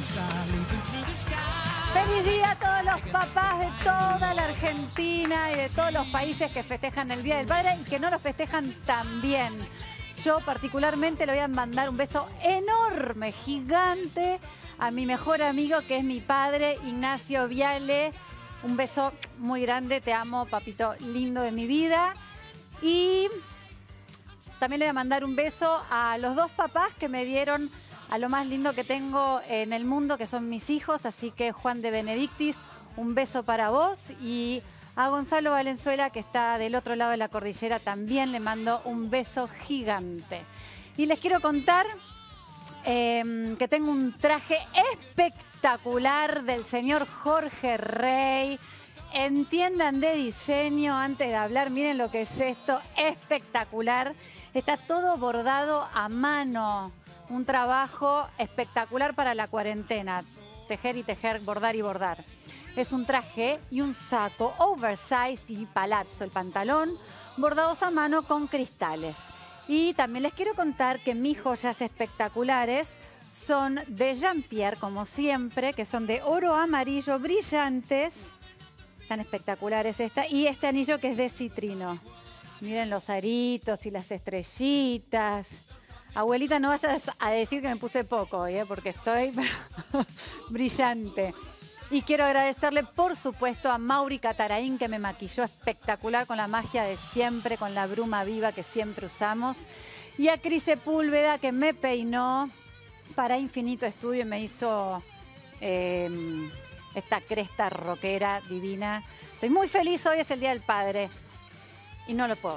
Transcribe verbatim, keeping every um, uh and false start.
Feliz día a todos los papás de toda la Argentina y de todos los países que festejan el Día del Padre y que no lo festejan tan bien. Yo particularmente le voy a mandar un beso enorme, gigante, a mi mejor amigo que es mi padre, Ignacio Viale. Un beso muy grande, te amo, papito lindo de mi vida. Y también le voy a mandar un beso a los dos papás que me dieron a lo más lindo que tengo en el mundo, que son mis hijos. Así que Juan de Benedictis, un beso para vos. Y a Gonzalo Valenzuela, que está del otro lado de la cordillera, también le mando un beso gigante. Y les quiero contar eh, que tengo un traje espectacular del señor Jorge Rey. Entiendan de diseño antes de hablar, miren lo que es esto, espectacular. Está todo bordado a mano, un trabajo espectacular para la cuarentena. Tejer y tejer, bordar y bordar. Es un traje y un saco oversize y palazzo, el pantalón, bordados a mano con cristales. Y también les quiero contar que mis joyas espectaculares son de Jean-Pierre, como siempre, que son de oro amarillo brillantes. Tan espectaculares esta. Y este anillo que es de citrino. Miren los aritos y las estrellitas. Abuelita, no vayas a decir que me puse poco hoy, ¿eh? Porque estoy brillante. Y quiero agradecerle, por supuesto, a Mauri Catarain, que me maquilló espectacular con la magia de siempre, con la bruma viva que siempre usamos. Y a Cris Sepúlveda, que me peinó para Infinito Estudio y me hizo eh, esta cresta rockera divina. Estoy muy feliz, hoy es el Día del Padre. Y no lo puedo